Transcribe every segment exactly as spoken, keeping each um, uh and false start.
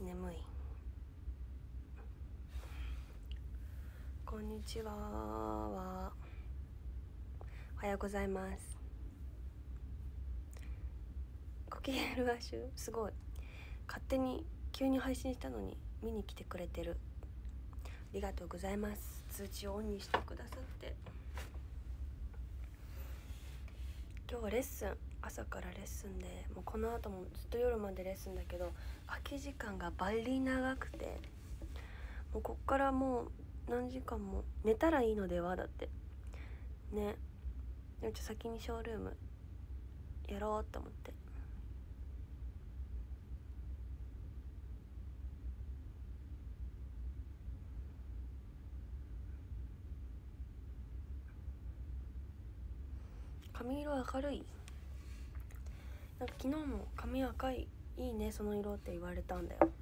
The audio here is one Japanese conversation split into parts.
眠い。こんにちははおはようございます。コキエルアシュすごい、勝手に急に配信したのに見に来てくれてる。ありがとうございます。通知をオンにしてくださって。今日はレッスン、朝からレッスンで、もうこの後もずっと夜までレッスンだけど、空き時間がバリ長くて、もうこっからもう何時間も寝たらいいのではだってね。でもちょっと先にショールームやろうと思って。髪色明るい。なんか昨日も髪赤い、いいねその色って言われたんだよ。そう、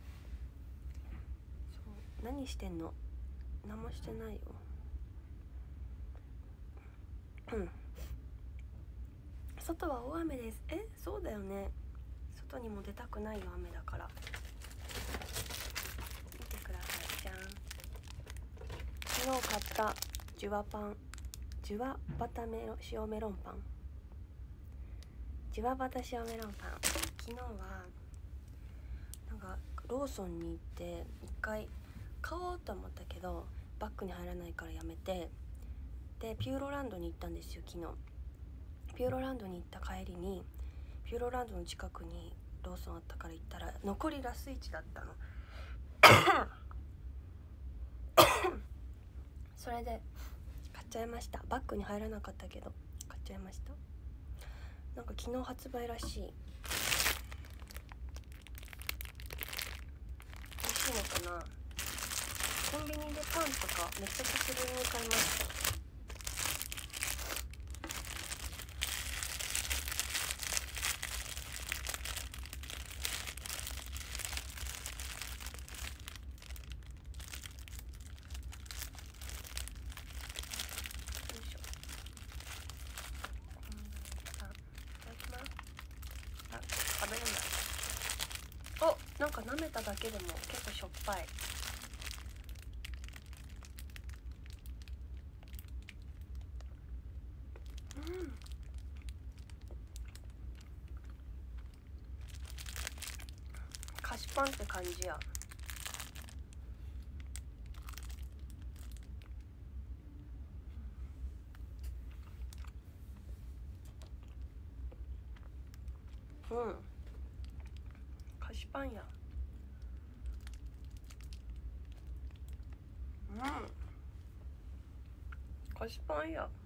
何してんの？何もしてないよ。うん。外は大雨です。え、そうだよね。外にも出たくないよ、雨だから。見てくださいじゃん。昨日買ったジュワパン、ジュワバタメロ塩メロンパン、ジュワバタ塩メロンパン。昨日はなんかローソンに行って一回買おうと思ったけどバッグに入らないからやめて、でピューロランドに行ったんですよ昨日。ピューロランドに行った帰りに、ピューロランドの近くにローソンあったから行ったら残りラスイチだったのそれで買っちゃいました。バッグに入らなかったけど買っちゃいました。なんか昨日発売らしい。美味しいのかな。コンビニでパンとかめっちゃ久しぶりに買いました。食べれない。お、なんか舐めただけでも結構しょっぱい。うん。菓子パンって感じや。うん。菓子パンや。うん。菓子パンや。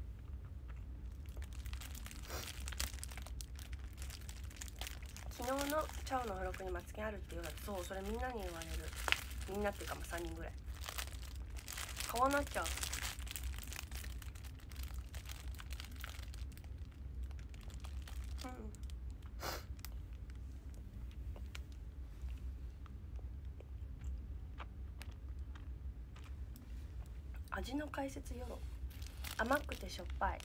昨日のチャオの付録にマツケンあるって言うの。そう、それみんなに言われる。みんなっていうかもうさんにんぐらい。買わなきゃ。うん。味の解説よろ。甘くてしょっぱい。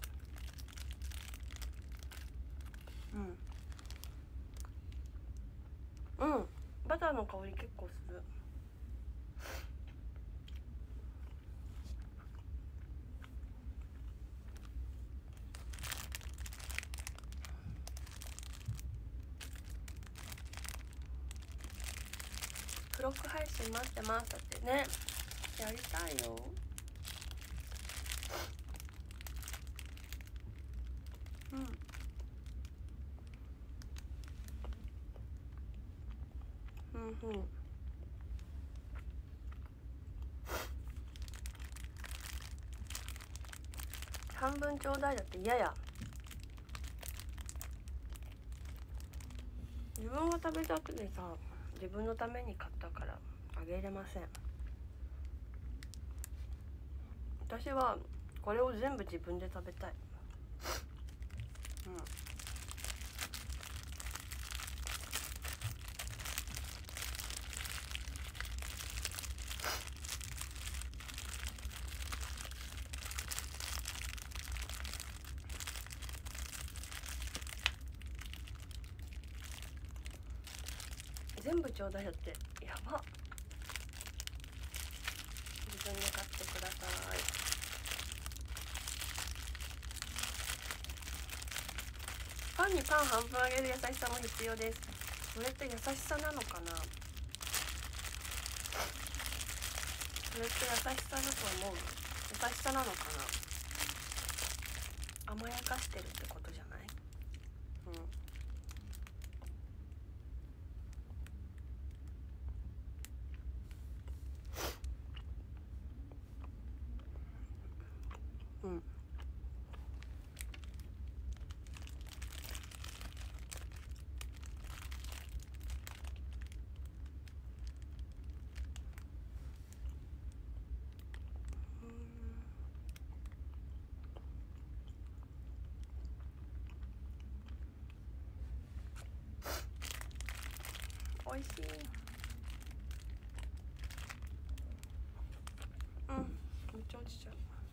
うん。うん。バターの香り結構する。付録配信待ってます。だってね、やりたいよ。うん。うんうん。半分ちょうだいだって嫌や。自分が食べたくてさ、自分のために買ったからあげれません。私はこれを全部自分で食べたい。うん。 全部ちょうだいよって、やば。自分で買ってください。パンにパン半分あげる優しさも必要です。それって優しさなのかな。それって優しさだと思う。優しさなのかな。甘やかしてるってことじゃない？うんうん。おいしい。うん、めっちゃ落ちちゃう。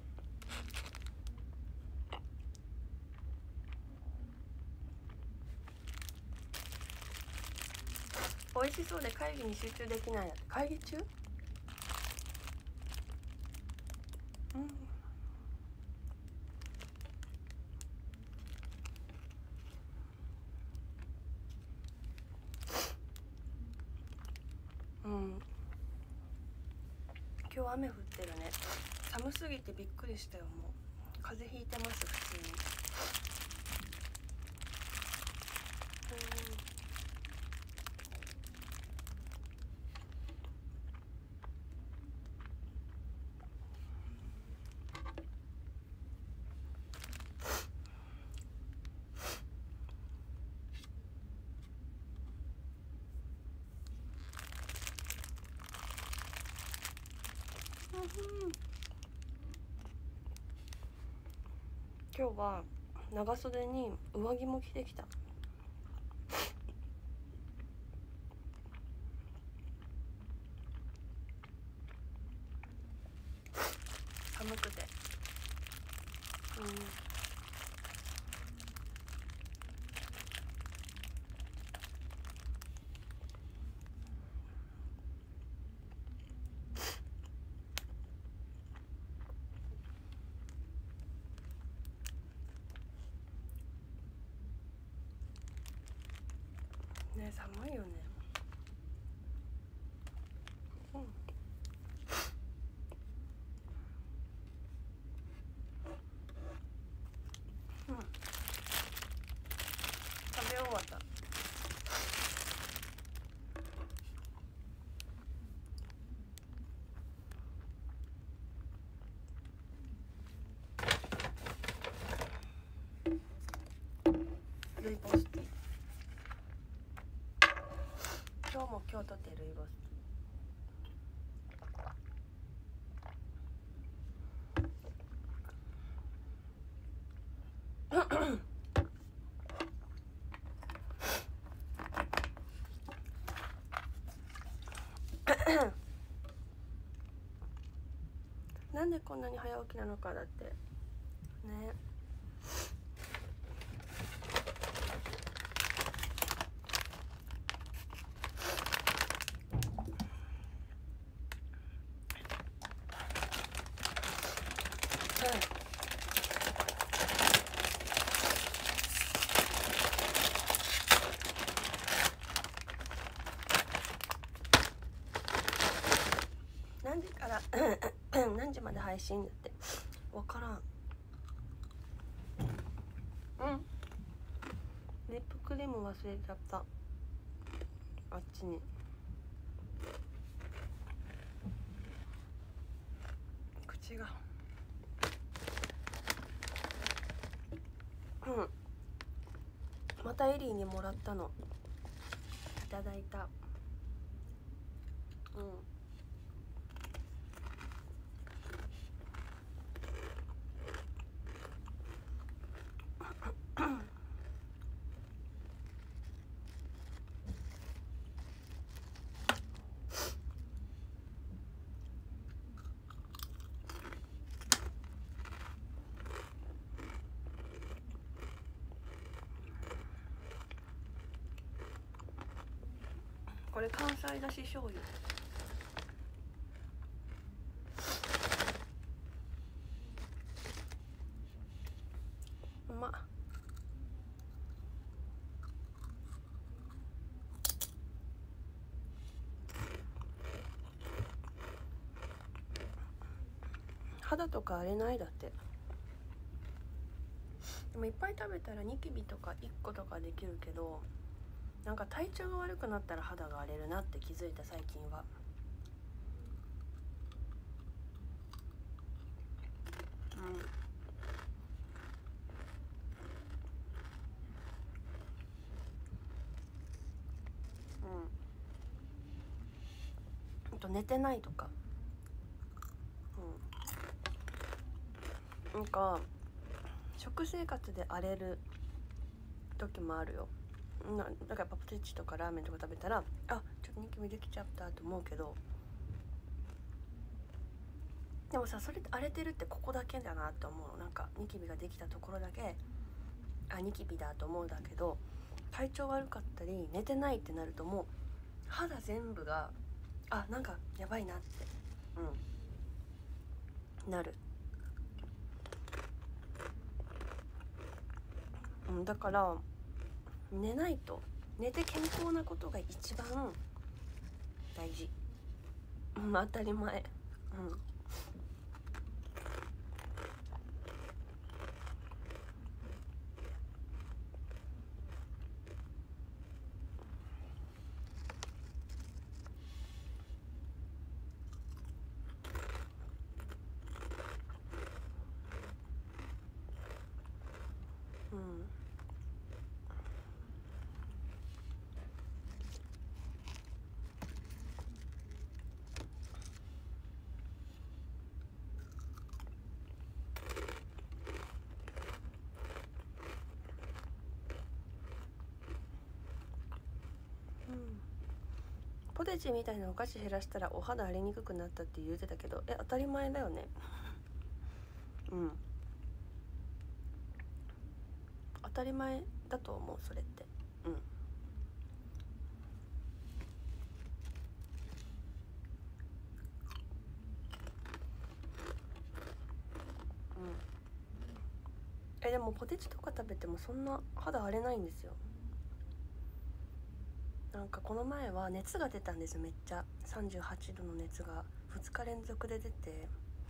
美味しそうで会議に集中できない。会議中？うん。うん。今日雨降ってるね。寒すぎてびっくりしたよ。もう風邪ひいてます普通に。うん。今日は長袖に上着も着てきた。寒くて。うん。ね、寒いよね。うん。うん。食べ終わった。ルイボスティー。今日も今日とってルイボスティー。なんでこんなに早起きなのかだってね。何時から何時まで配信だってわからん。うん。リップクリーム忘れちゃった。あっちに。口が。うん。またエリーにもらったの。いただいた。うん。 これ関西だし醤油。うまっ。肌とか荒れないだって。でもいっぱい食べたらニキビとかいっことかできるけど、なんか体調が悪くなったら肌が荒れるなって気づいた最近は。うんうん。あと寝てないとか、うん、なんか食生活で荒れる時もあるよ。なだからポテチとかラーメンとか食べたら、あ、ちょっとニキビできちゃったと思うけど、でもさ、それって荒れてるってここだけだなと思う。なんかニキビができたところだけ、あ、ニキビだと思うんだけど、体調悪かったり寝てないってなるともう肌全部が、あ、なんかやばいなって、うん、なる。うん、だから寝ないと、寝て健康なことが一番大事。うん、当たり前。うん。うん。ポテチみたいなお菓子減らしたらお肌荒れにくくなったって言うてたけど、え、当たり前だよね。うん、当たり前だと思う、それって。うん、うん。え、でもポテチとか食べてもそんな肌荒れないんですよ。なんかこの前は熱が出たんですよ、めっちゃ。さんじゅうはちどの熱がふつか連続で出て、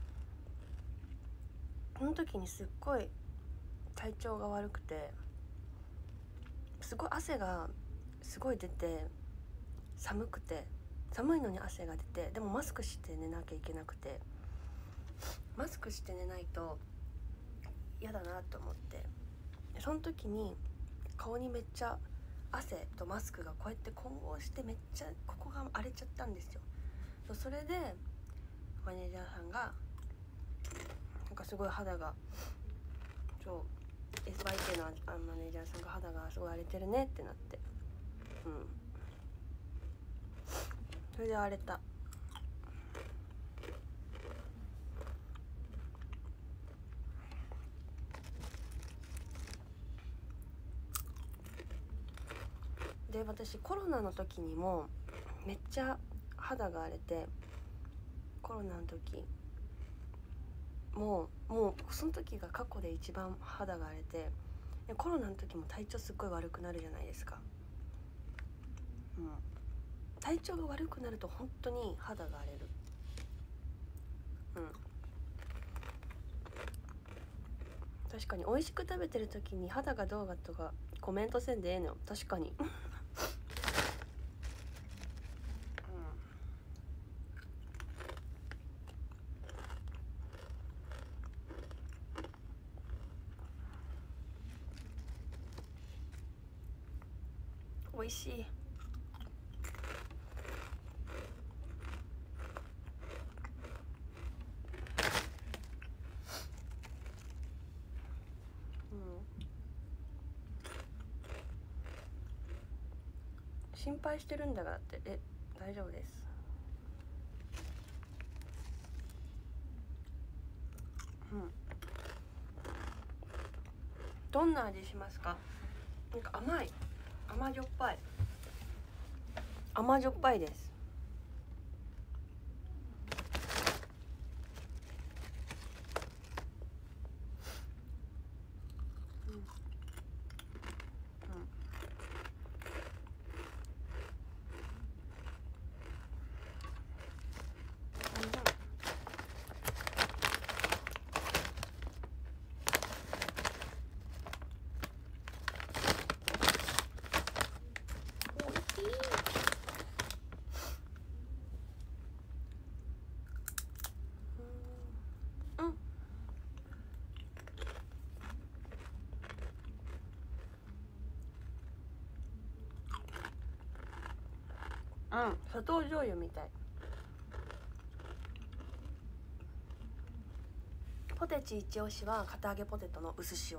その時にすっごい体調が悪くて、すごい汗がすごい出て、寒くて、寒いのに汗が出て、でもマスクして寝なきゃいけなくて、マスクして寝ないと嫌だなと思って、その時に顔にめっちゃ汗とマスクがこうやって混合して、めっちゃここが荒れちゃったんですよ。それでマネージャーさんがなんかすごい肌が、そう エスワイケー のマネージャーさんが肌がすごい荒れてるねってなって、うん、それで荒れた。で、私コロナの時にもめっちゃ肌が荒れて、コロナの時もうもうその時が過去で一番肌が荒れて、コロナの時も体調すっごい悪くなるじゃないですか。うん、体調が悪くなると本当に肌が荒れる。うん、確かに美味しく食べてる時に肌がどうかとかコメントせんでええのよ。確かに美味しい。心配してるんだからって。え、大丈夫です。うん。どんな味しますか？なんか甘い、甘じょっぱい。 甘じょっぱいです。うん、砂糖醤油みたい。ポテチ一押しは堅揚げポテトの薄塩。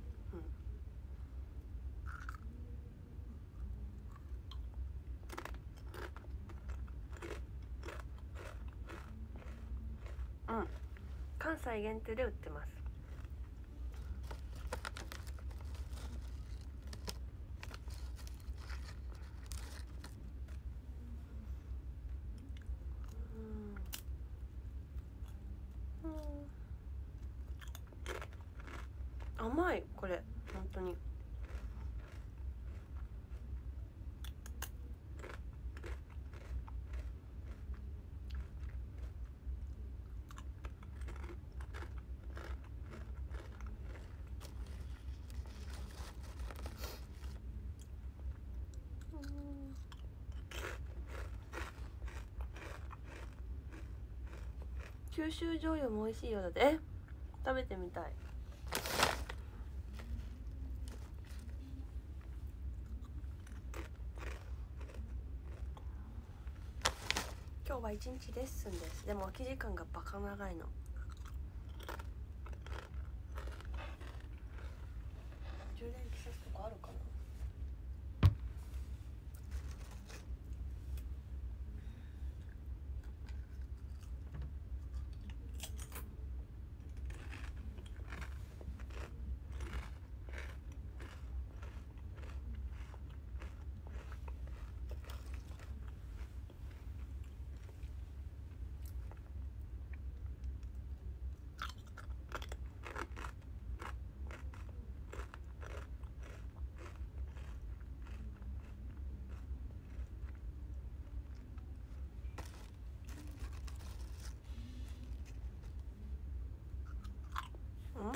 うん、うん、関西限定で売ってます。甘い、これ本当に。九州醤油も美味しいようだって。え、食べてみたい。今日は一日レッスンです。でも空き時間がバカ長いの。充電器さすとこあるかな。うん、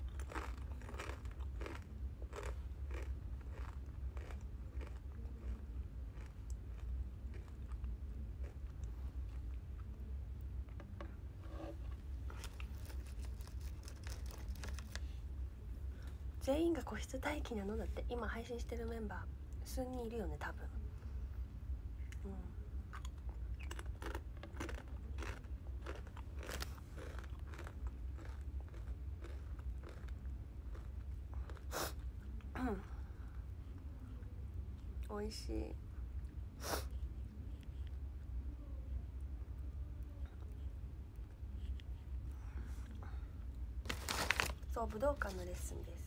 全員が個室待機なのだって。今配信してるメンバー数人いるよね多分。うん、美味しい。そう、武道館のレッスンです。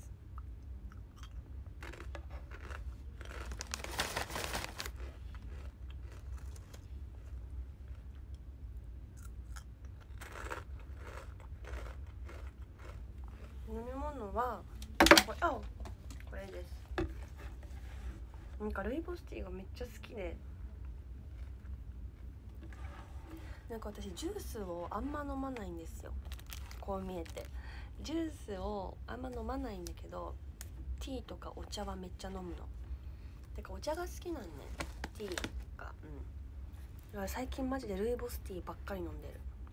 飲み物はこれ、あ、これです。なんかルイボスティーがめっちゃ好きで、なんか私ジュースをあんま飲まないんですよ。こう見えてジュースをあんま飲まないんだけど、ティーとかお茶はめっちゃ飲むの。てかお茶が好きなんね、ティーが。うん、だから最近マジでルイボスティーばっかり飲んでる。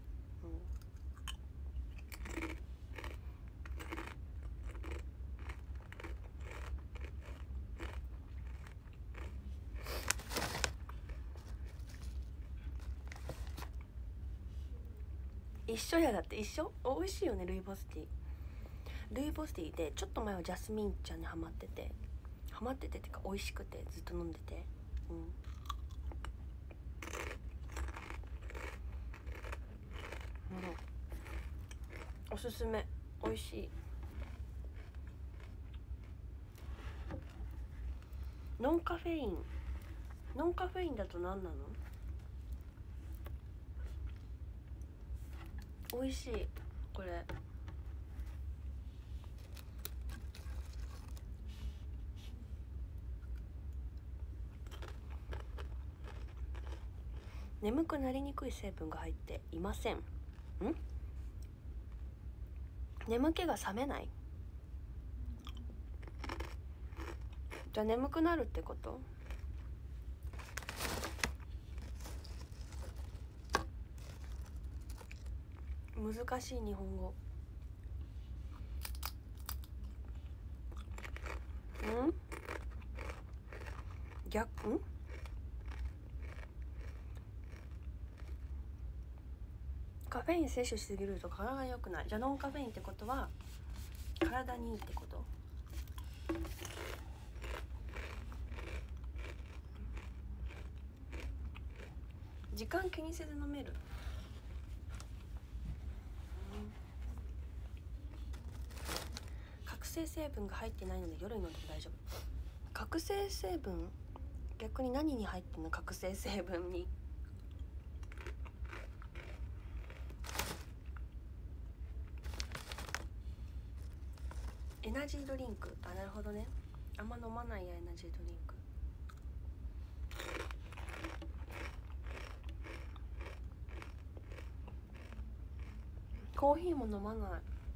一緒や。だって一緒。美味しいよねルイボスティー。ルイボスティーでちょっと前はジャスミン茶にハマっててハマっててってか美味しくてずっと飲んでて、うん、うん、おすすめ。美味しい。ノンカフェインノンカフェインだと何なの？美味しいこれ。眠くなりにくい成分が入っていません。ん？眠気が覚めない？じゃあ眠くなるってこと？難しい日本語。ん？逆？ん？カフェイン摂取しすぎると体が良くない。じゃあノンカフェインってことは体にいいってこと？時間気にせず飲める？覚醒成分が入ってないので夜に飲んでも大丈夫。覚醒成分、逆に何に入ってんの？覚醒成分に。エナジードリンク。あ、なるほどね。あんま飲まないや、エナジードリンク。コーヒーも飲まない。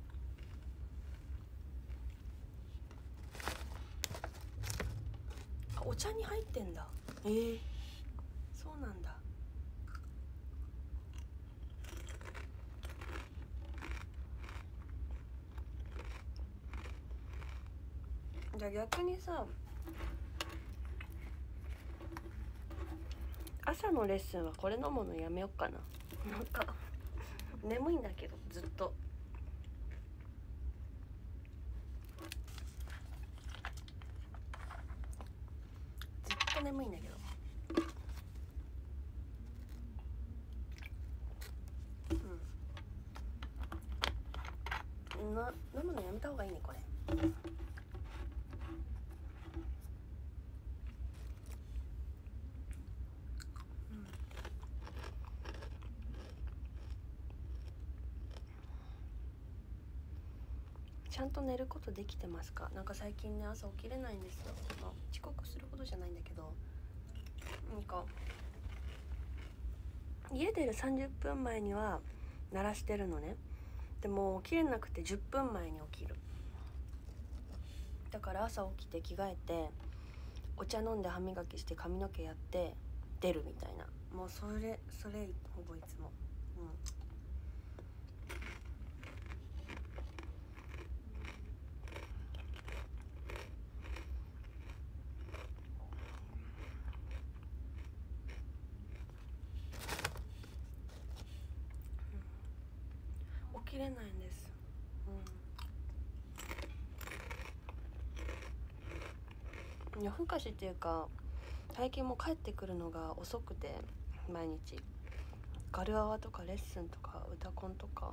あ、お茶に入ってんだ。えー、そうなんだ。じゃあ逆にさ、朝のレッスンはこれ飲むのやめよっかな。なんか眠いんだけどずっと。ずっと眠いんだけど。うん。な飲むのやめた方がいいねこれ。ちゃんと寝ることできてますか？なんか最近ね、朝起きれないんですよ。まあ、遅刻するほどじゃないんだけど、なんか家出るさんじゅっぷんまえには鳴らしてるのね。でも起きれなくてじゅっぷんまえに起きる。だから朝起きて着替えてお茶飲んで歯磨きして髪の毛やって出るみたいな。もうそれそれほぼいつも。うん起きれないんです。うん、夜更かしっていうか最近もう帰ってくるのが遅くて、毎日ガルアワとかレッスンとか歌コンとか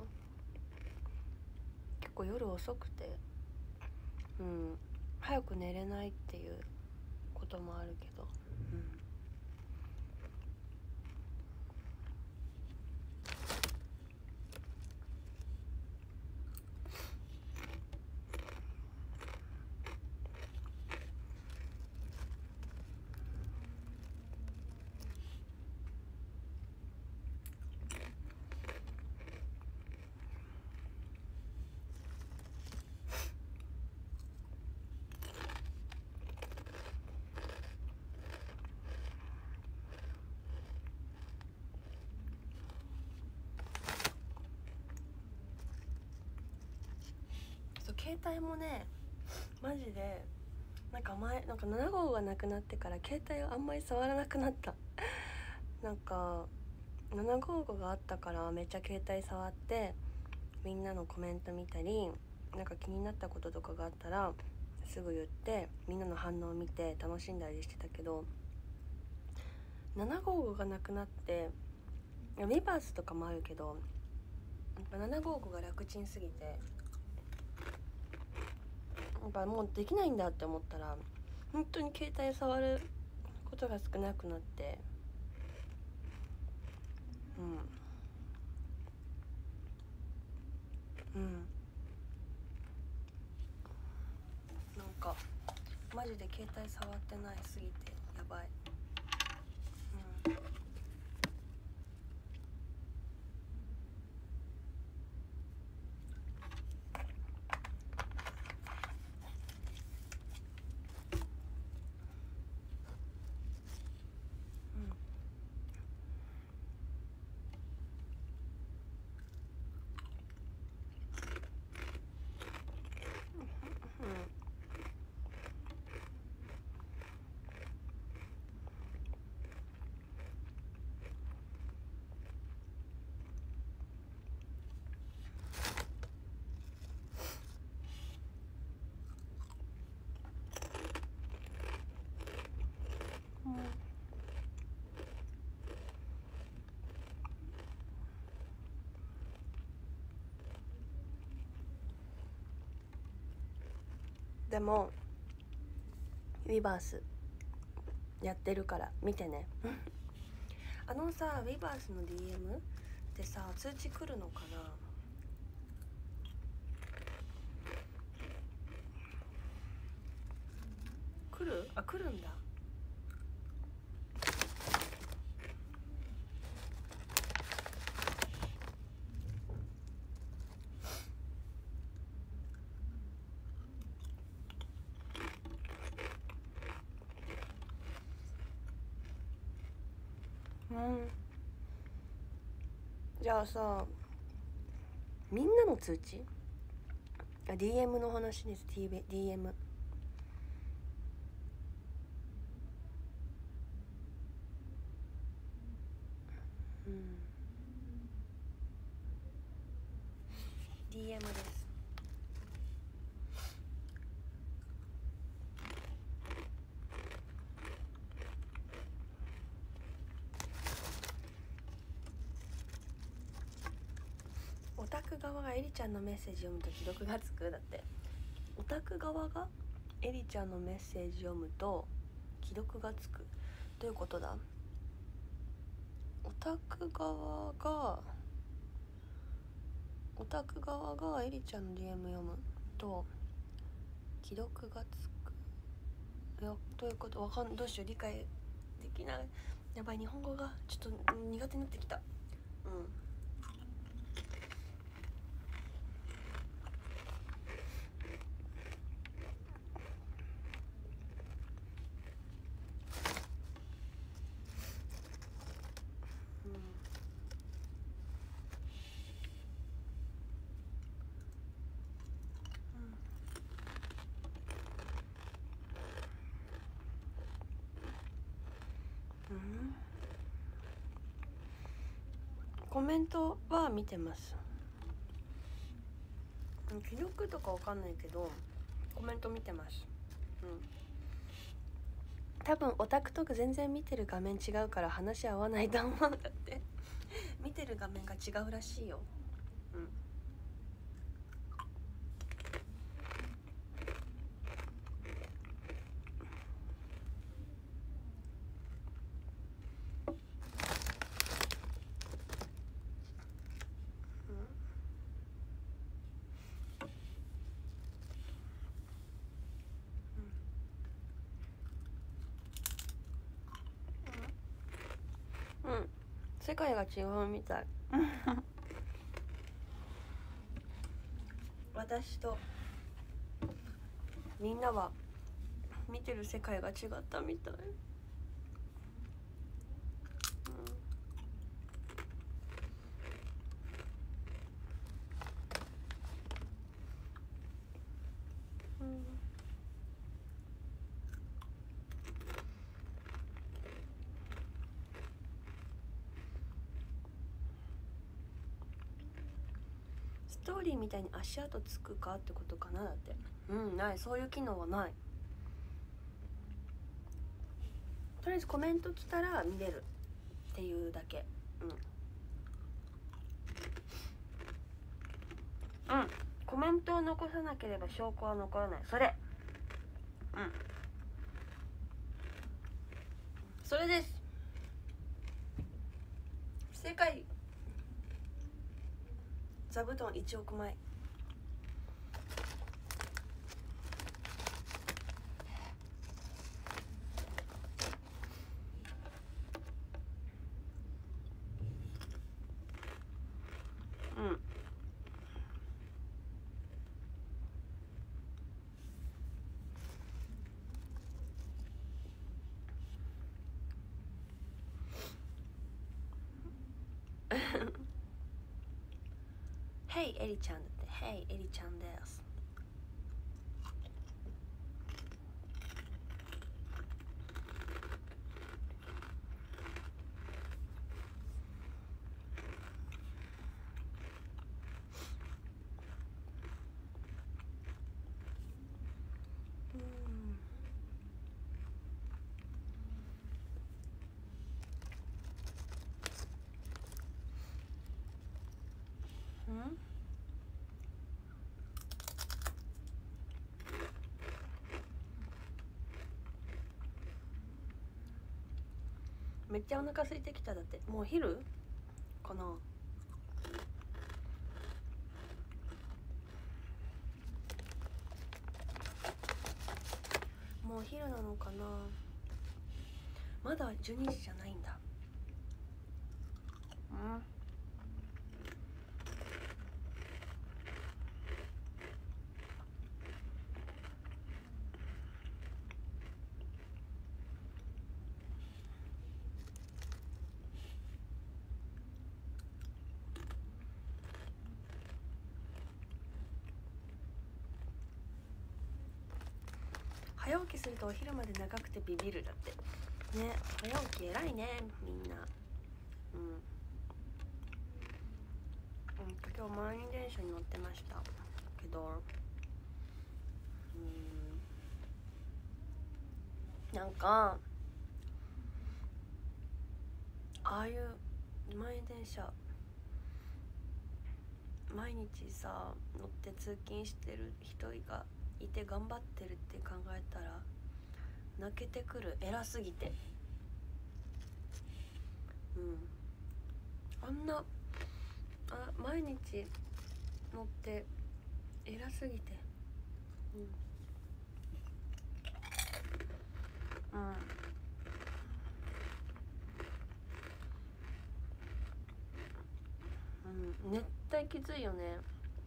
結構夜遅くて、うん早く寝れないっていうこともあるけど、うん携帯もねマジでなんか前なんかなな号がなくなってから携帯をあんまり触らなくなったなんかなな号があったからめっちゃ携帯触ってみんなのコメント見たり、なんか気になったこととかがあったらすぐ言ってみんなの反応を見て楽しんだりしてたけど、なな号がなくなってリバースとかもあるけどやっぱなな号が楽ちんすぎてやっぱもうできないんだって思ったら本当に携帯触るこことが少なくなって、うんうんなんかマジで携帯触ってないすぎてやばい。うんでもウィバースやってるから見てねあのさウィバースの ディーエム ってさ通知来るのかな。来る？あ、来るんだ。うんじゃあさみんなの通知あ ディーエム の話です。 ディーエムうん ディーエム です。オタク側がエリちゃんのメッセージ読むと既読がつくだって。オタク側がエリちゃんのメッセージ読むと既読がつく。どういうことだ。オタク側がオタク側がエリちゃんの ディーエム 読むと既読がつく。いやどういうことわかんどうしよう理解できない。やばい日本語がちょっと苦手になってきた。うんうんコメントは見てます。既読とかわかんないけどコメント見てます。うん多分オタクとか全然見てる画面違うから話合わないと思うんだって見てる画面が違うらしいよ。うんうん世界が違うみたい私とみんなは見てる世界が違ったみたい。うんうんストーリーみたいに足跡つくかってことかな。だってうんないそういう機能はない。とりあえずコメント来たら見れるっていうだけ。うんうんコメントを残さなければ証拠は残らない。それうんそれです。正解。座布団いちおくまい。うん。ヘイエリちゃんだって。ヘイエリちゃんです。うん。うんめっちゃお腹空いてきた。だってもう昼かな。もう昼なのかな。まだじゅうにじじゃないんだ。うん。早起きするとお昼まで長くてビビる。だってね。早起き偉いねみんな。うん、うん、今日満員電車に乗ってましたけど、うん、なんかああいう満員電車毎日さ乗って通勤してる人がいて頑張ってるって考えたら泣けてくる。偉すぎて。うん。あんなあ毎日乗って偉すぎて。うん、うん、絶対きついよね。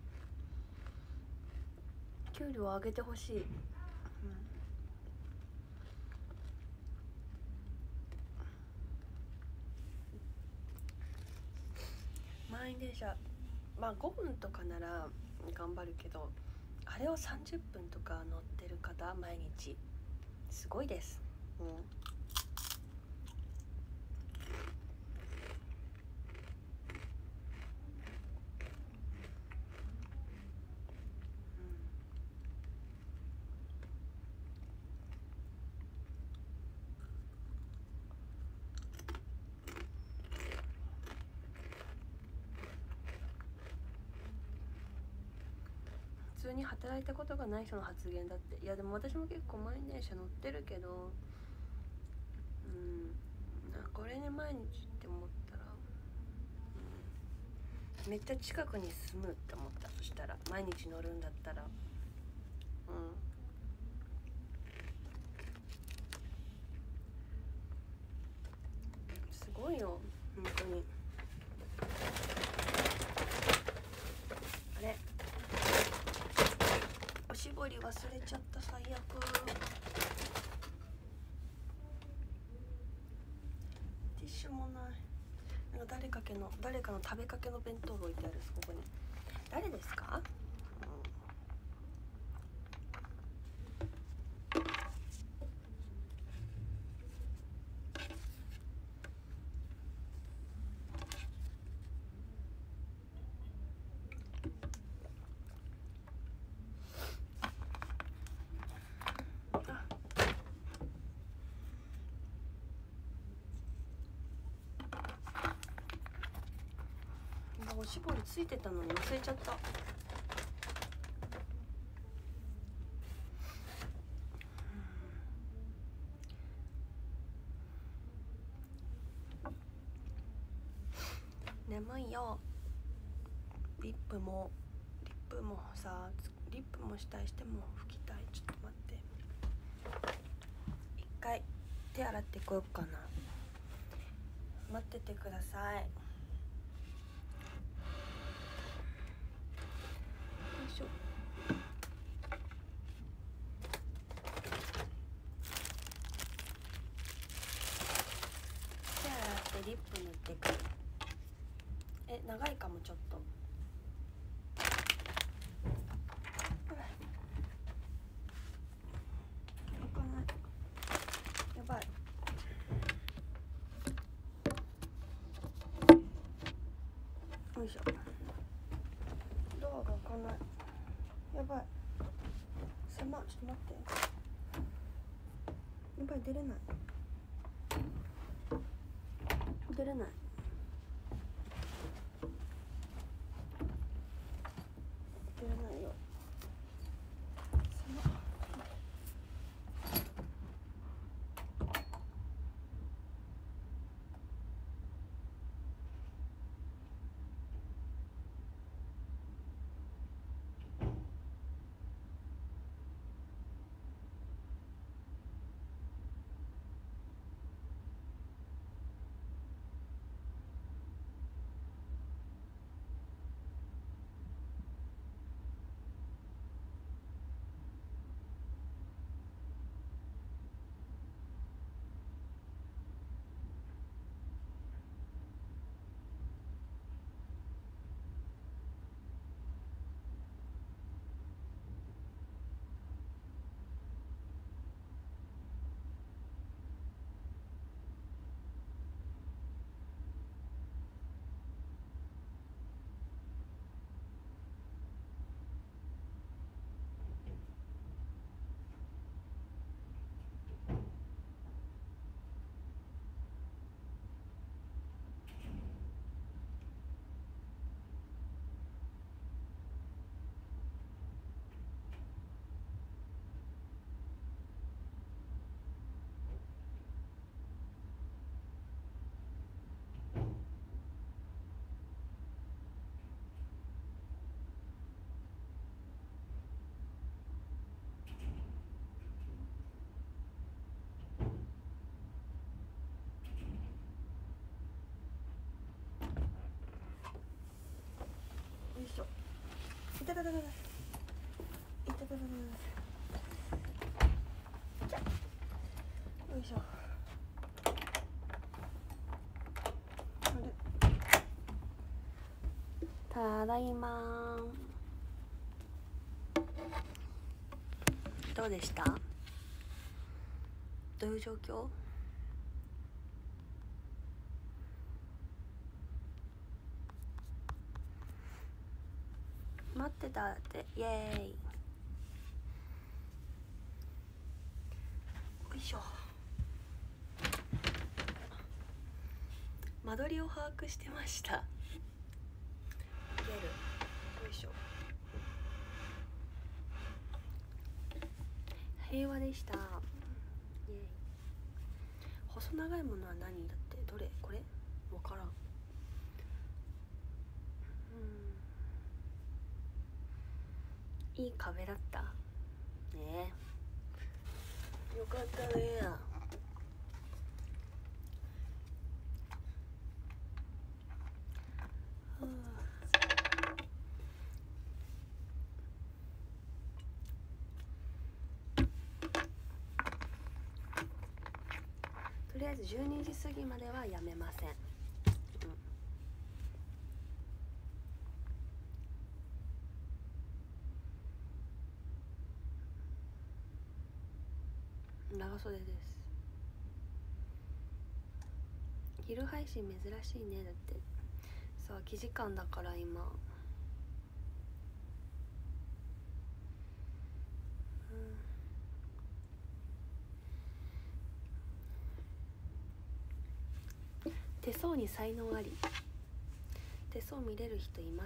給料上げてほしい。うん、満員電車まあごふんとかなら頑張るけど、あれをさんじゅっぷんとか乗ってる方毎日すごいです。うん、普通に働いたことがない人の発言だって。いやでも私も結構満員電車乗ってるけど、うん、これね毎日って思ったら、うん、めっちゃ近くに住むって思った。そしたら毎日乗るんだったら、うん、すごいよ本当に。あれおしぼり忘れちゃった。最悪。ティッシュもない。なんか誰かけの誰かの食べかけの弁当が置いてある。ここに誰ですか？おしぼりついてたのに忘れちゃった。 眠いよ。リップもリップもさ、リップもしたいしても拭きたい。ちょっと待って、一回手洗ってこようかな。待っててください。よいしょ。手洗ってリップ塗ってくる。え、長いかもちょっと。開かない。やばい。よいしょ。ドアが開かない。やばい。狭い。ちょっと待って。やばい、出れない。出れない。出れないよ。狭い。よいしょ。いたたたたた。いたたたたた。よいしょ。あれ。ただいま。どうでした？どういう状況？待ってたって。イエーイ。よいしょ。間取りを把握してました。出る。よいしょ。平和でした。イエーイ。細長いものは何だって。どれ？これ？わからん。うん、いい壁だったね。えよかったね。とりあえずじゅうにじ過ぎまではやめません。うん、長袖です。昼配信珍しいね。だってさ、空き時間だから今。手相に才能あり。手相見れる人います？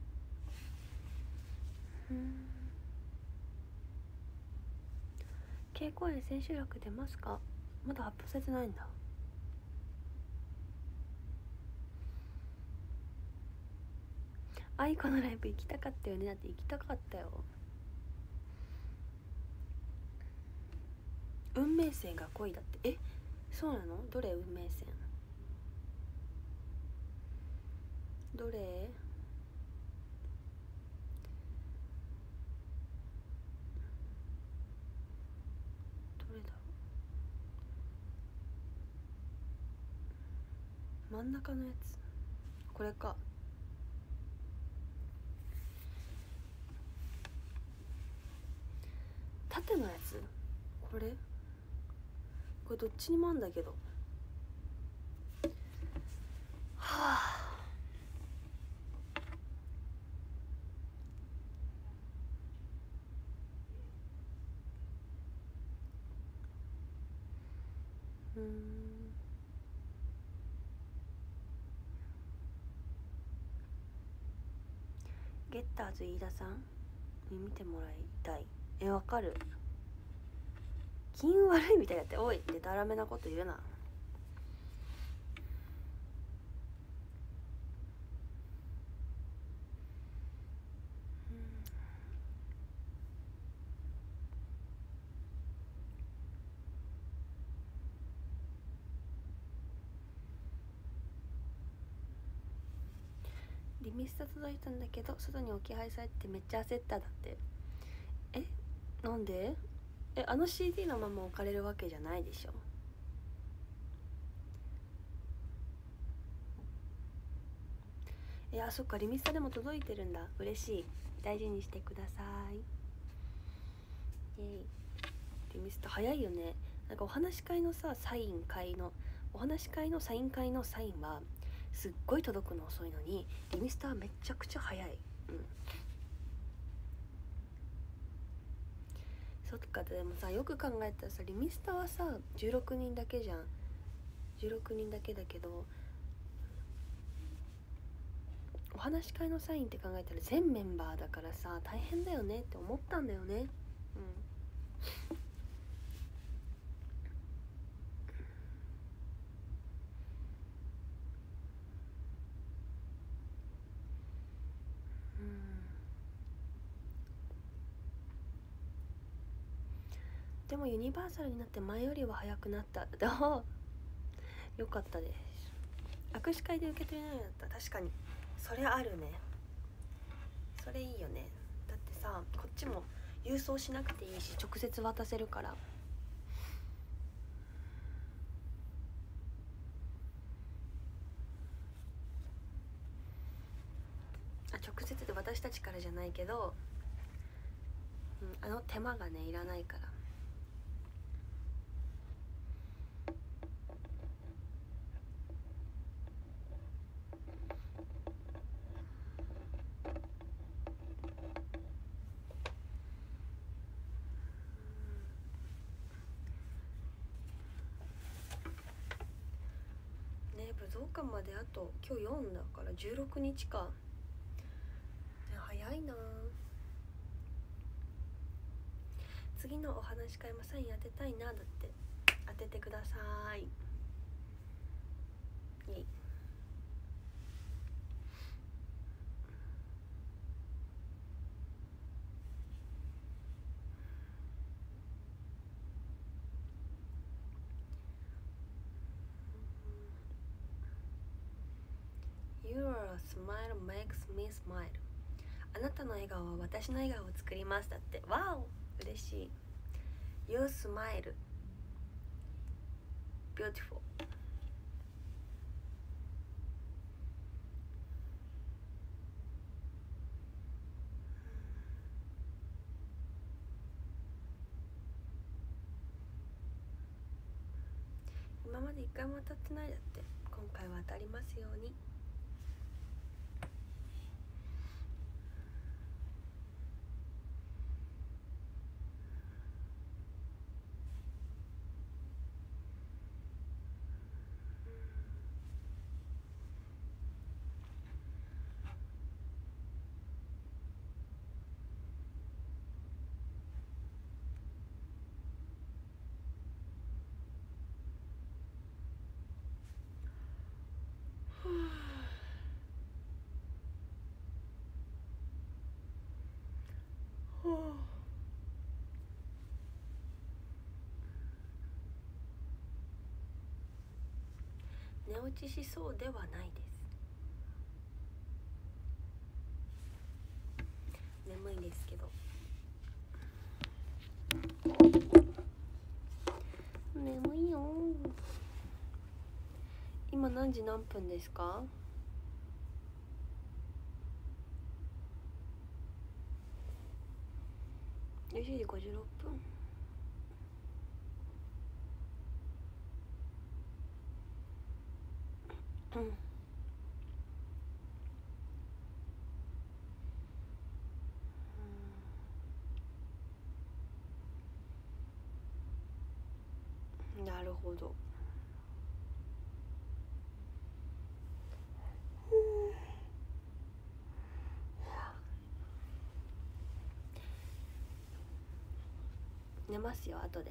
うん、 稽古園千秋楽出ますか？まだ発表されてないんだ。あいこのライブ行きたかったよね。だって行きたかったよ。運命線が恋だって。え、そうなの？どれ運命線？どれ？どれだろう。真ん中のやつ、これか。縦のやつ、これこれどっちにもあんだけど。はあ。うーん。ゲッターズ飯田さんに見てもらいたい。え、わかる。金運悪いみたいだって。おい、でたらめなこと言うな。リミスタ届いたんだけど外に置き配されてめっちゃ焦っただって。え、なんで？え、あの シーディー のまま置かれるわけじゃないでしょ。いや、そっか、リミスタでも届いてるんだ。嬉しい。大事にしてください。イエイ。リミスタ早いよね。なんかお話し会のさ、サイン会のお話し会のサイン会のサインはすっごい届くの遅いのに、リミスタはめちゃくちゃ早い。うん。そっか。でもさ、よく考えたらさ、リミスタはさじゅうろくにんだけじゃん。じゅうろくにんだけだけど、お話し会のサインって考えたら全メンバーだからさ大変だよねって思ったんだよね。うん。でもユニバーサルになって前よりは早くなった。よかったです。握手会で受け取れないんだったら確かにそれあるね。それいいよね。だってさ、こっちも郵送しなくていいし直接渡せるから。あ、直接で私たちからじゃないけど、うん、あの手間がねいらないから。武道館まであと今日よんだからじゅうろくにちか。早いな。次のお話し会もサイン当てたいな。だって当ててください。イエイ。Your smile makes me smile。 あなたの笑顔は私の笑顔を作りますだって。わお、嬉しい。 Your smile beautiful。 今まで一回も当たってないだって。今回は当たりますように。 寝落ちしそうではないです。眠いですけど、眠いよ。今何時何分ですか？じゅうしちじごじゅうろっぷん。うんうん、なるほど。寝ますよ後で。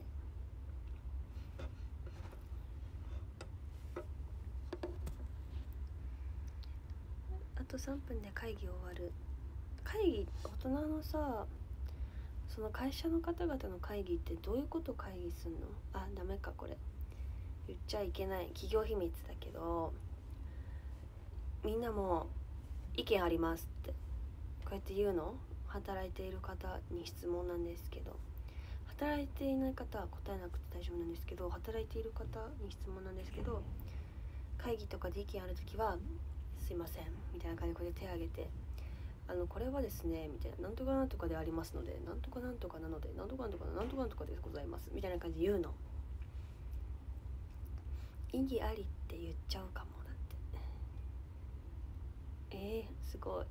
あとさんぷんで会議終わる。会議、大人のさ、その会社の方々の会議ってどういうこと会議すんの？あ、ダメか、これ言っちゃいけない企業秘密だけど、みんなも意見ありますってこうやって言うの？働いている方に質問なんですけど、働いていない方は答えなくて大丈夫なんですけど、働いている方に質問なんですけど、会議とかで意見あるときはすいませんみたいな感じでこれで手を挙げて、あのこれはですねみたいな、なんとかなんとかでありますので、なんとかなんとかなので、なんとかなんとかなんとかなんとかでございますみたいな感じで言うの。意義ありって言っちゃうかも。だってえー、すごい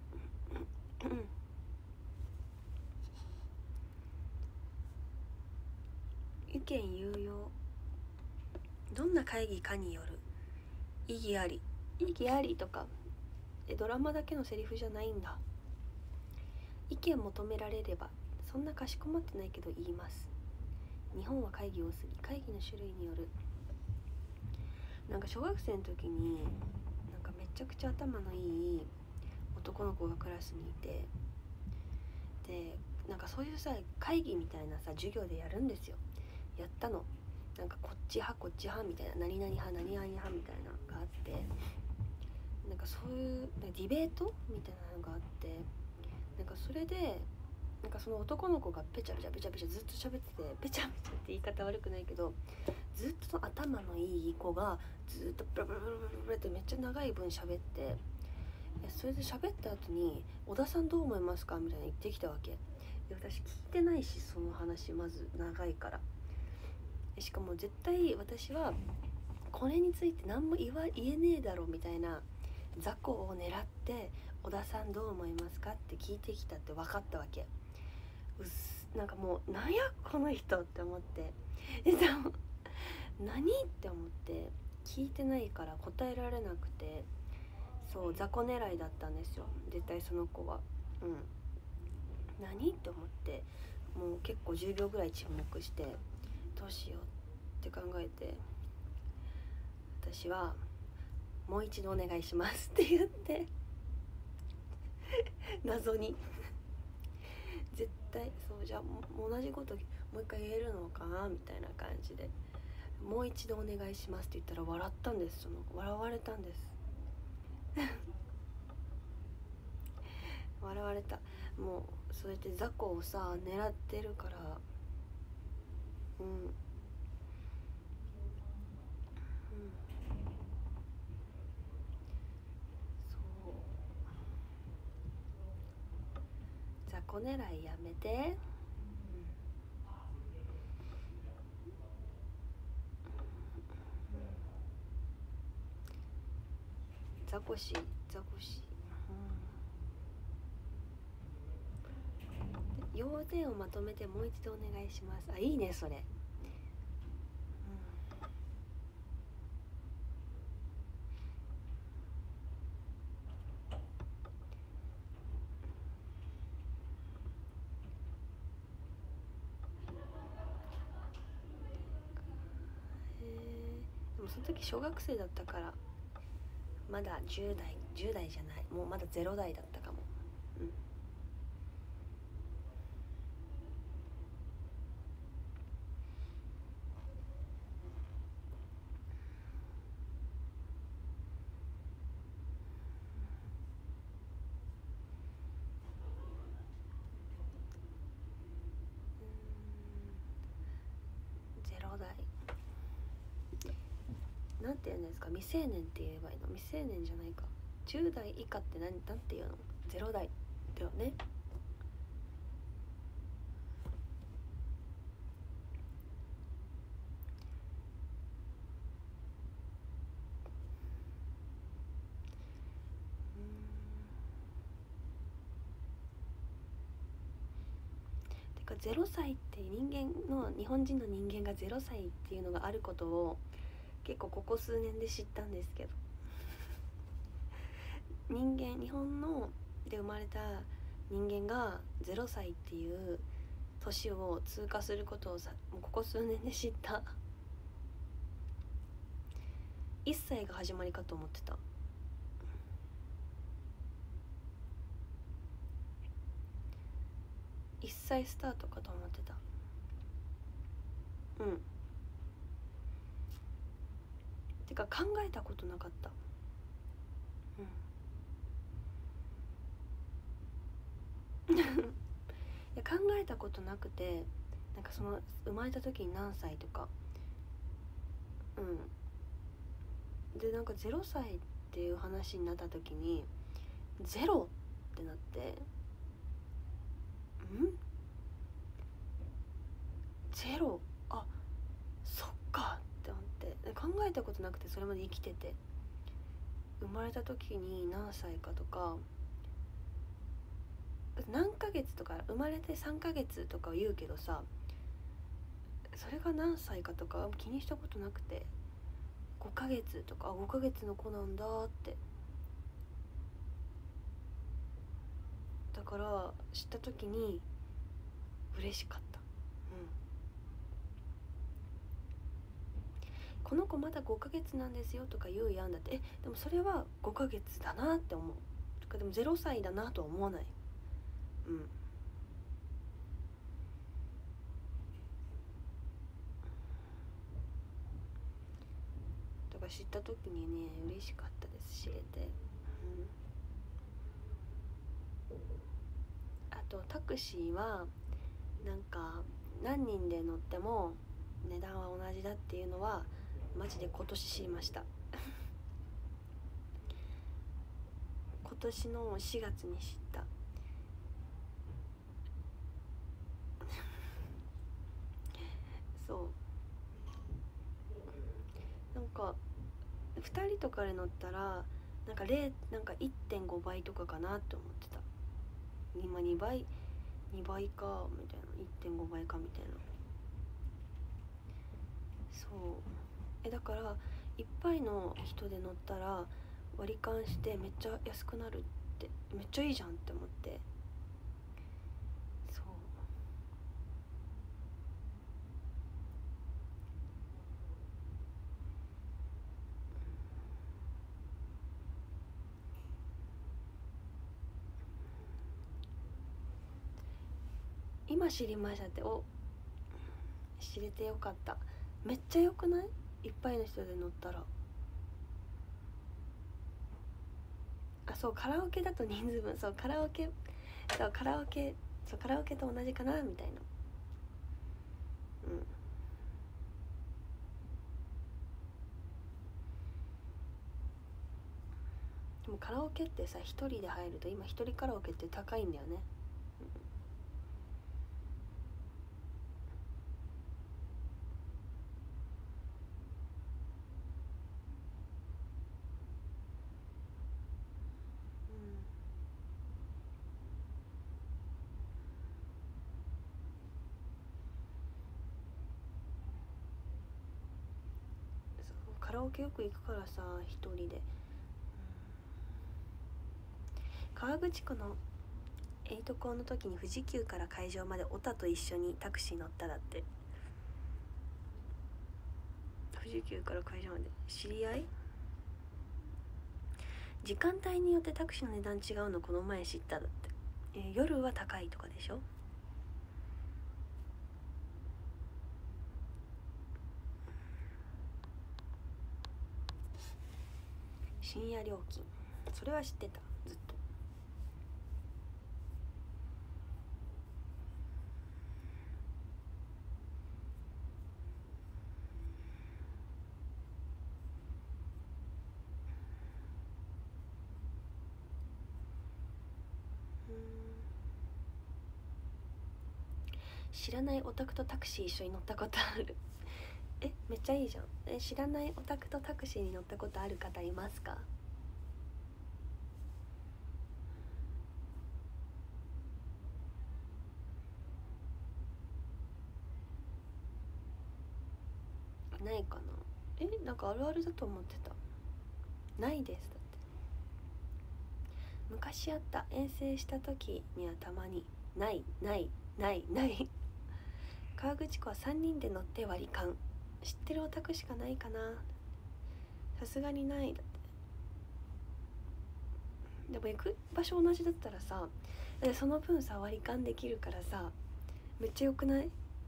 意見有用。どんな会議かによる。意義あり、意義ありとかえドラマだけのセリフじゃないんだ。意見求められればそんなかしこまってないけど言います。日本は会議多すぎ。会議の種類による。なんか小学生の時になんかめちゃくちゃ頭のいい男の子がクラスにいて、でなんかそういうさ会議みたいなさ授業でやるんですよ。やったの。なんかこっち派こっち派みたいな、何々派何々派みたいなのがあって、なんかそういうディベートみたいなのがあって、なんかそれでなんかその男の子がペチャペチャペチャペチャずっと喋ってて、ペチャペチャって言い方悪くないけど、ずっと頭のいい子がずっとブラブラブラブラってめっちゃ長い分喋って、それで喋った後に小田さんどう思いますかみたいな言ってきたわけ。私聞いてないし、その話まず長いから。しかも絶対私はこれについて何も言わ言えねえだろみたいな雑魚を狙って小田さんどう思いますかって聞いてきたって分かったわけ。うっすなんかもうなんやこの人って思って、でも何って思って聞いてないから答えられなくて、そう雑魚狙いだったんですよ絶対その子は。うん何って思って、もう結構じゅうびょうぐらい沈黙して、どうしようって考えて、私はもう一度お願いしますって言って謎に絶対そうじゃあ同じこともう一回言えるのかなみたいな感じで、もう一度お願いしますって言ったら笑ったんです。その笑われたんです笑われた。もうそうやって雑魚をさ狙ってるから、うん、うん、そう雑魚狙いやめて。ザコシザコシ、うん、要点をまとめてもう一度お願いします。あ、いいねそれ、うん、へえ。でもその時小学生だったからまだじゅう代じゅう代じゃない、もうまだゼロ代だったかも。うん、 なんて言うんですか、未成年って言えばいいの？未成年じゃないか、じゅう代以下って何、なんて言うの？ゼロ代だよね。てかゼロ歳って人間の日本人の人間がゼロ歳っていうのがあることを結構ここ数年で知ったんですけど、人間日本ので生まれた人間がゼロ歳っていう年を通過することをさ、もうここ数年で知った。いっさいが始まりかと思ってた。いっさいスタートかと思ってた。うんてか考えたことなかった。うんいや考えたことなくて、なんかその生まれた時に何歳とか、うんでなんかゼロ歳っていう話になった時にゼロってなって、んゼロ、あそっかって思って考えたことなくて、それまで生きてて生まれた時に何歳かとか、何ヶ月とか、生まれてさんかげつとか言うけどさ、それが何歳かとか気にしたことなくて、ごかげつとか、あごかげつの子なんだって、だから知った時に嬉しかった。うんこの子まだごかげつなんですよとか言うやんだって、えでもそれはごかげつだなって思うとか、でもゼロ歳だなとは思わない。うんだから知った時にね嬉しかったです、知れて。うんあとタクシーはなんか何人で乗っても値段は同じだっていうのはマジで今年知りました今年のしがつに知ったそうなんかふたりとかで乗ったらなんか0なんかいってんごばいとかかなって思ってた。今にばいにばいかみたいな、いってんごばいかみたいな。そうえだからいっぱいの人で乗ったら割り勘してめっちゃ安くなるって、めっちゃいいじゃんって思って。そう今知りましたって、お知れてよかった。めっちゃ良くない？いっぱいの人で乗ったら。あそうカラオケだと人数分、そうカラオケそうカラオケそうカラオケと同じかなみたいな。うんでもカラオケってさ一人で入ると、今一人カラオケって高いんだよね。カラオケよく行くからさ一人で、河口湖のエイト校の時に富士急から会場までオタと一緒にタクシー乗っただって。富士急から会場まで知り合い？時間帯によってタクシーの値段違うのこの前知っただって、えー、夜は高いとかでしょ。深夜料金、それは知ってたずっと。 知らないオタクとタクシー一緒に乗ったことあるえ、めっちゃいいじゃん。え、知らないオタクとタクシーに乗ったことある方いますか？ないかな。え、なんかあるあるだと思ってた。ないです。だって昔あった。遠征した時にはたまにないないないない河口湖はさんにんで乗って割り勘。知ってるオタクしかないかな。さすがにない。だってでも行く場所同じだったらさ、その分さ割り勘できるからさ、めっちゃよくない？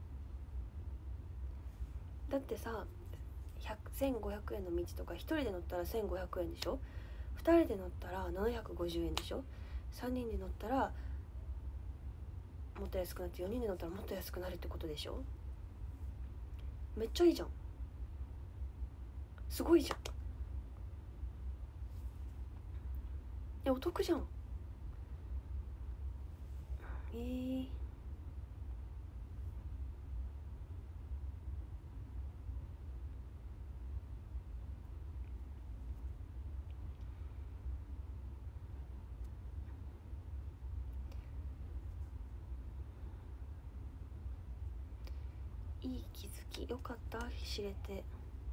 だってさせんごひゃくえんの道とかひとりで乗ったらせんごひゃくえんでしょ。ふたりで乗ったらななひゃくごじゅうえんでしょ。さんにんで乗ったらもっと安くなって、よにんで乗ったらもっと安くなるってことでしょ。めっちゃいいじゃん。すごいじゃん。え、お得じゃん。えー、いい気づき。よかった、知れて。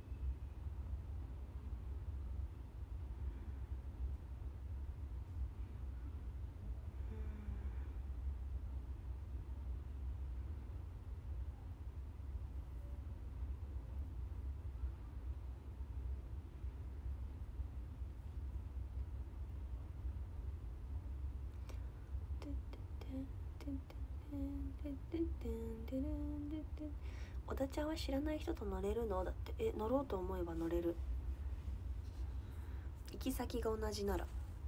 小田ちゃんは知らない人と乗れるの？だって。え、乗ろうと思えば乗れる。行き先が同じなら。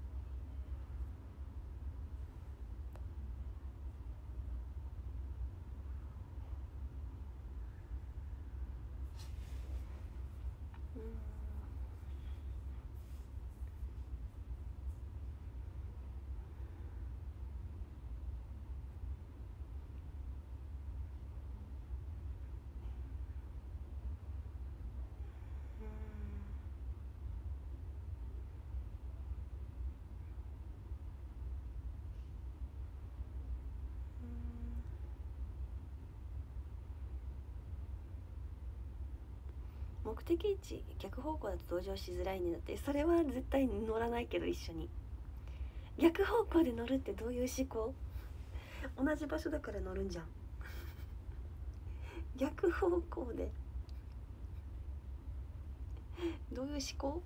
目的地逆方向だと同乗しづらいね。だってそれは絶対乗らないけど、一緒に逆方向で乗るってどういう思考？同じ場所だから乗るんじゃん。逆方向でどういう思考？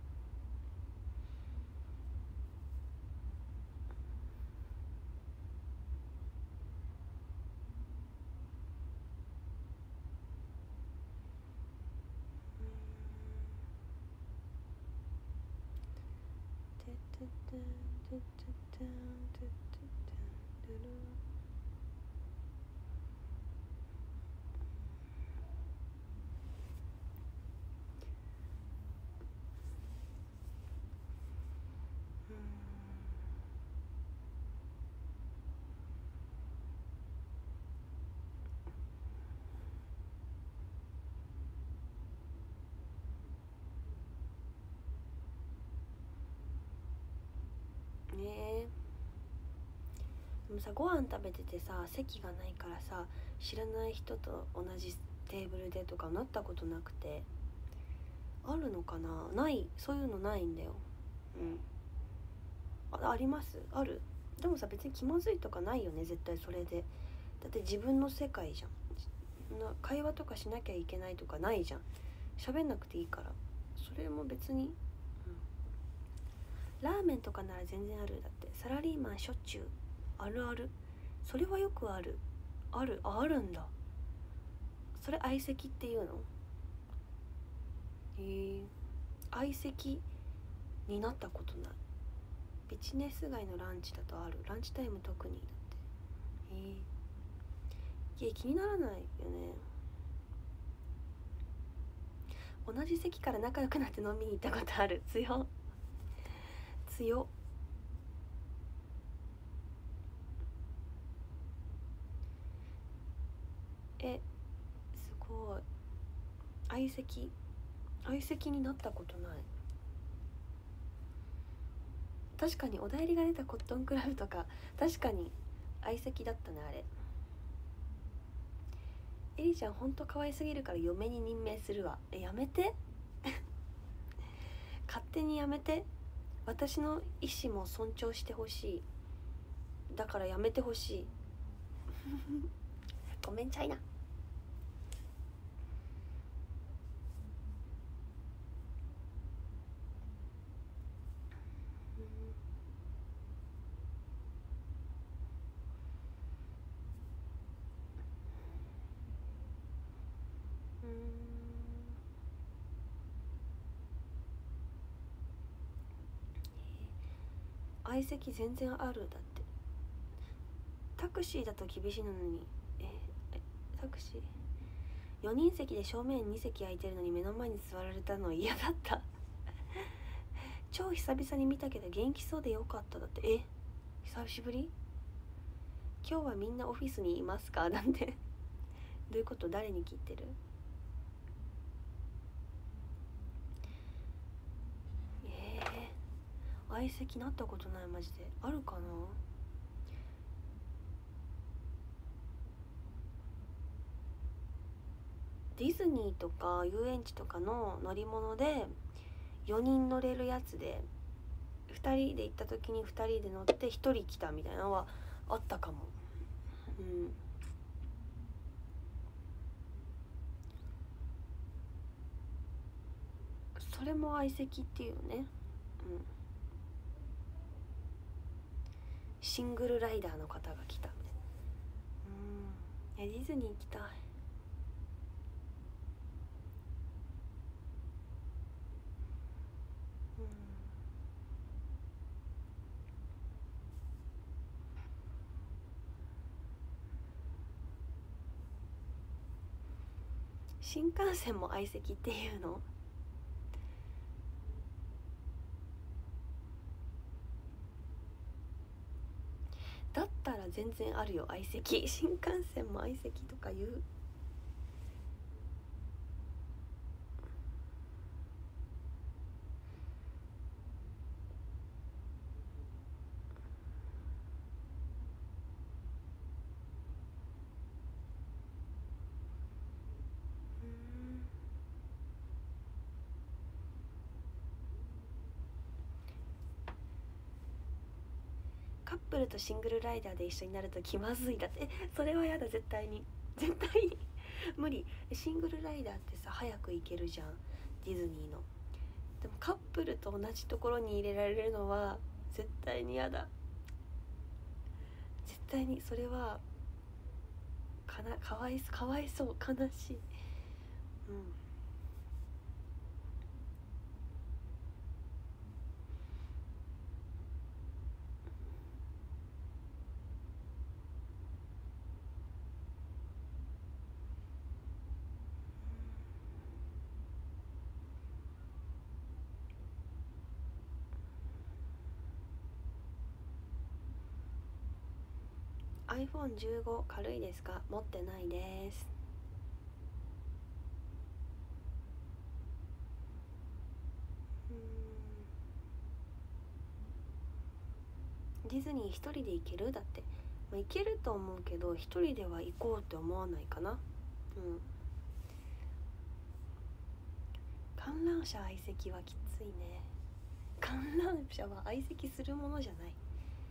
ねえ。でもさ、ご飯食べててさ席がないからさ、知らない人と同じテーブルでとかなったことなくて。あるのかな。ない、そういうのないんだよ。うん、あ、あります？ある？でもさ別に気まずいとかないよね絶対。それでだって自分の世界じゃん。な会話とかしなきゃいけないとかないじゃん。喋んなくていいから。それも別に、うん、ラーメンとかなら全然ある。だってサラリーマンしょっちゅう。あるある。それはよくある。ある。あ、あるんだ。それ相席っていうの？へえ。相席になったことない。ビジネス街のランチだとある。ランチタイム特に。だって。へえ。いや気にならないよね。同じ席から仲良くなって飲みに行ったことある。強強。 えすごい。相席相席になったことない。確かにおだいりが出たコットンクラブとか確かに相席だったねあれ。エリちゃんほんと可愛すぎるから嫁に任命するわ。えやめて勝手にやめて。私の意思も尊重してほしい。だからやめてほしいごめんちゃいな。相席全然ある。だってタクシーだと厳しいのにええタクシーよにん席で正面に席空いてるのに目の前に座られたの嫌だった超久々に見たけど元気そうでよかった。だってえ久しぶり。今日はみんなオフィスにいますかなんてどういうこと。誰に聞いてる。えー、相席なったことない。マジであるかな。ディズニーとか遊園地とかの乗り物でよにん乗れるやつでふたりで行った時にふたりで乗ってひとり来たみたいなのはあったかも。うん。それも相席っていうね。うん。シングルライダーの方が来たみたいな。うん。えディズニー行きたい。うん。新幹線も相席っていうの。だったら全然あるよ相席。新幹線も相席とか言う。カップルとシングルライダーで一緒になると気まずい。だってそれはやだ。絶対に絶対に無理。シングルライダーってさ早く行けるじゃんディズニーの。でもカップルと同じところに入れられるのは絶対にやだ。絶対にそれはかなかわいかわいそう。悲しい。うんアイフォンじゅうご 軽いですか。持ってないです。ディズニー一人で行ける。だって、まあ、行けると思うけど一人では行こうって思わないかな。うん。観覧車相席はきついね。観覧車は相席するものじゃない。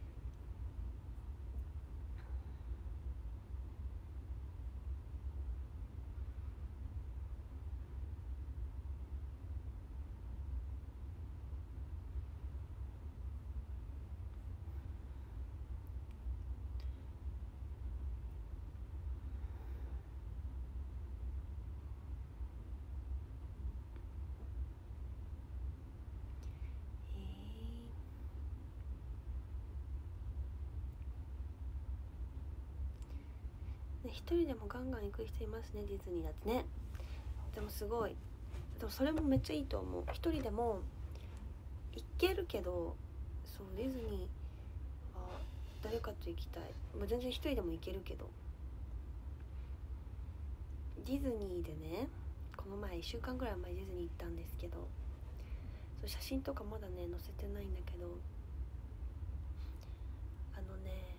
一人でもガンガン行く人いますねディズニーだってね。でもすごい。でもそれもめっちゃいいと思う。一人でも行けるけど、そうディズニーは誰かと行きたい。もう全然一人でも行けるけど。 ディズニーでね、この前いっしゅうかんぐらい前ディズニー行ったんですけど、そう写真とかまだね載せてないんだけど、あのね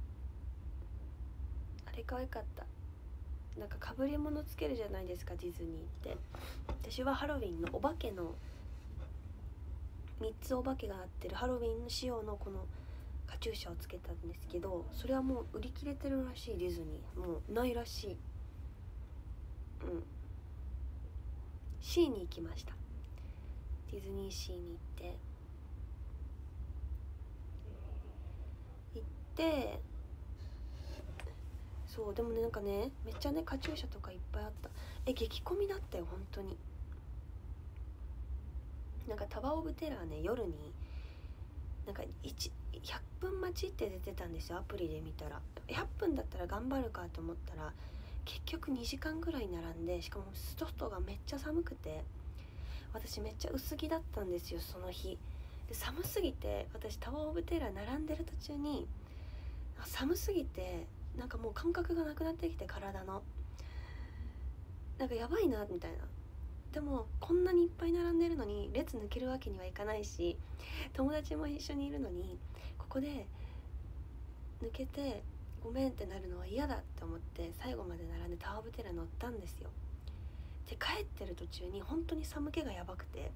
あれ可愛かった。なんか被り物つけるじゃないですかディズニーって。私はハロウィンのお化けのみっつお化けがなってるハロウィンの仕様のこのカチューシャをつけたんですけど、それはもう売り切れてるらしい。ディズニーもうないらしい。うんシーに行きました。ディズニーシーに行って行ってそうでもね、なんかねめっちゃねカチューシャとかいっぱいあった。え激混みだったよ本当に。なんかタワーオブテラーね、夜になんかひゃっぷん待ちって出てたんですよ、アプリで見たら。ひゃっぷんだったら頑張るかと思ったら結局にじかんぐらい並んで、しかも外がめっちゃ寒くて、私めっちゃ薄着だったんですよその日で。寒すぎて私タワーオブテラー並んでる途中に寒すぎてなんかもう感覚がなくなってきて、体のなんかやばいなみたいな。でもこんなにいっぱい並んでるのに列抜けるわけにはいかないし、友達も一緒にいるのにここで抜けてごめんってなるのは嫌だって思って最後まで並んでタワーオブテラー乗ったんですよ。で帰ってる途中に本当に寒気がやばくて、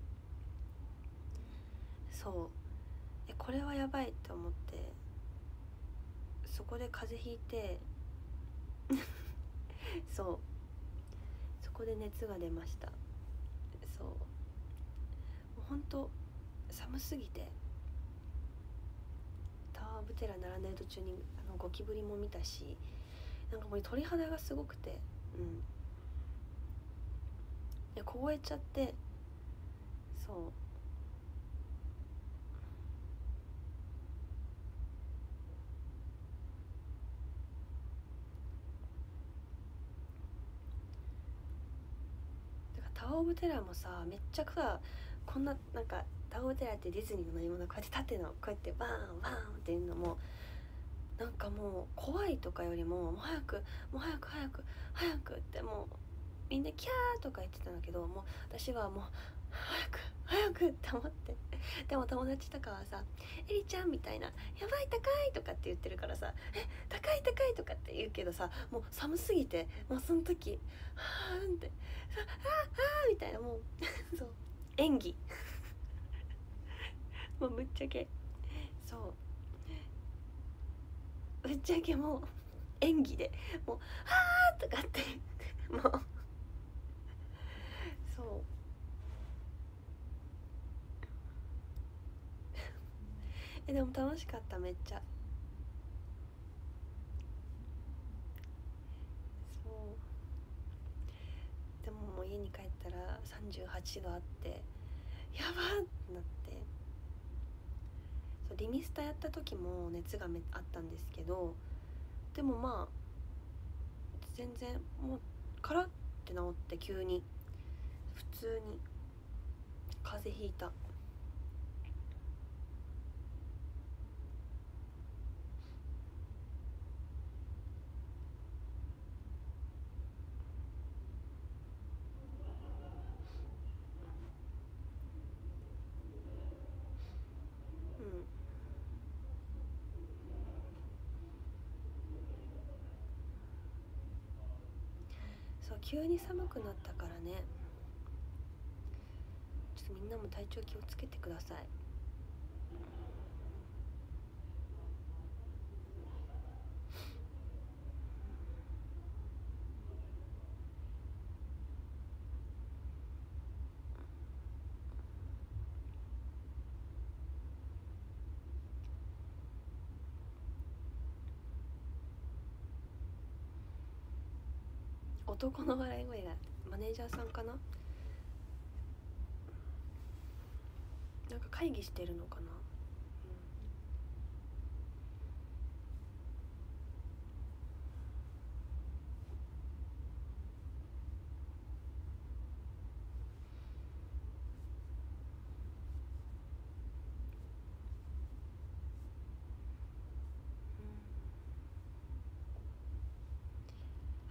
そうえこれはやばいって思って、そこで風邪ひいてそうそこで熱が出ました。そうもう本当寒すぎて、タワーオブテラー並んでる途中にあのゴキブリも見たし、なんかもう鳥肌がすごくて、うんいや凍えちゃって、そうだからタワーオブテラーもさめっちゃさ、こんななんかタワーオブテラーってディズニーの乗り物こうやって縦のこうやってバーンバーンっていうのもなんかもう怖いとかよりももう早くもう早く早く早くってもうみんなキャーとか言ってたんだけど、もう私はもう早く早くって思って、でも友達とかはさエリちゃんみたいなやばい高いとかって言ってるからさ、え高い高いとかって言うけどさ、もう寒すぎてもうその時はーんってあああみたいな、もうそう演技もうぶっちゃけそうぶっちゃけもう演技でもう「はあ」とかってもうそうえでも楽しかっためっちゃ。そうでももう家に帰ったらさんじゅうはちどあってやばーってなって、そうリミスタやった時も熱がめあったんですけど、でもまあ全然もうカラッって治って急に普通に風邪ひいた。うんそう急に寒くなったからね、ちょっとみんなも体調気をつけてください。男の笑い声がマネージャーさんかな、なんか会議してるのかな、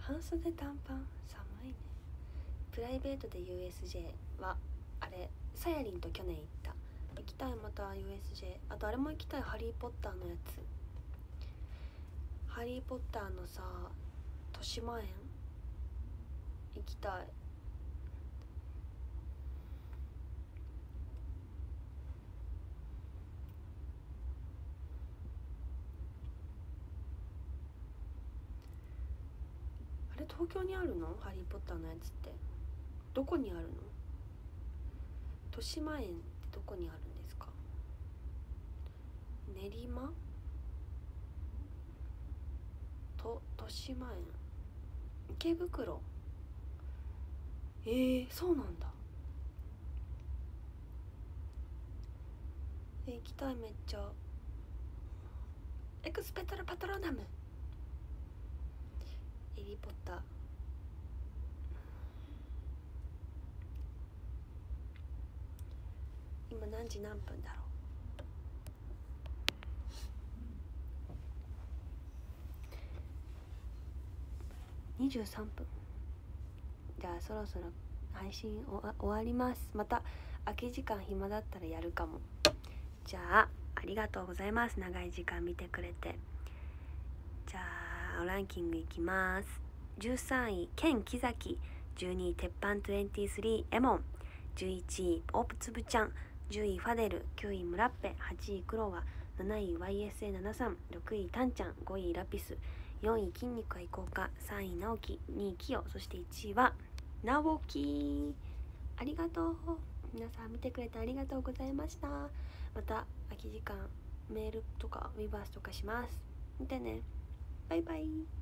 半袖短パン寒いね。プライベートで ユーエスジェー はあれさやりんと去年行った。行きたい、また ユーエスジェー。 あとあれも行きたい、ハリーポッターのやつ。ハリーポッターのさ豊島園行きたい。あれ東京にあるの？ハリーポッターのやつってどこにあるの？豊島園ってどこにあるんですか？練馬と豊島園、池袋。えー、そうなんだ。えー、行きたい、めっちゃ。エクスペトルパトロナム、ハリーポッター。今何時何分だろう。にじゅうさんぷん。じゃあそろそろ配信お終わります。また空き時間暇だったらやるかも。じゃあありがとうございます。長い時間見てくれて。じゃあランキングいきます。じゅうさんいケン木崎、じゅうにい鉄板にじゅうさんエモン、じゅういちいオープつぶちゃん、じゅういファデル、きゅういムラッペ、はちいクロワ、なない ワイエスエーななじゅうさん、ろくいタンちゃん、ごいラピス、よんい筋肉愛好家、さんい直樹、にいキヨ、そしていちいは直樹。ありがとう。皆さん見てくれてありがとうございました。また空き時間メールとかウィバースとかします。見てね。バイバイ。